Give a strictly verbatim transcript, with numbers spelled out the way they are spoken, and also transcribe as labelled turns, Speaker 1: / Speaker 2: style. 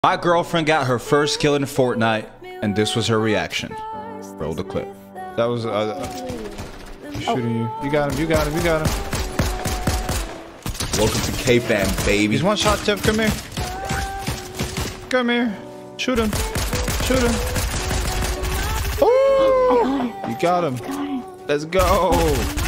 Speaker 1: My girlfriend got her first kill in Fortnite, and this was her reaction. Roll the clip.
Speaker 2: That was uh, shooting you. You got him. You got him. You got him.
Speaker 1: Welcome to K-Fam, baby.
Speaker 2: He's one shot, Tiff. Come here. Come here. Shoot him. Shoot him. Oh! You got him. Let's go.